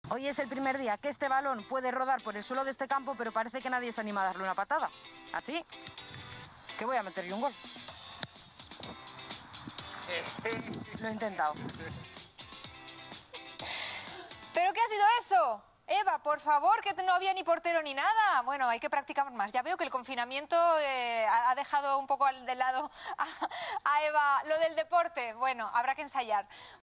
Hoy es el primer día que este balón puede rodar por el suelo de este campo, pero parece que nadie se anima a darle una patada. Así que voy a meter yo un gol. Lo he intentado. ¿Pero qué ha sido eso? Eva, por favor, que no había ni portero ni nada. Bueno, hay que practicar más. Ya veo que el confinamiento ha dejado un poco de lado a Eva lo del deporte. Bueno, habrá que ensayar.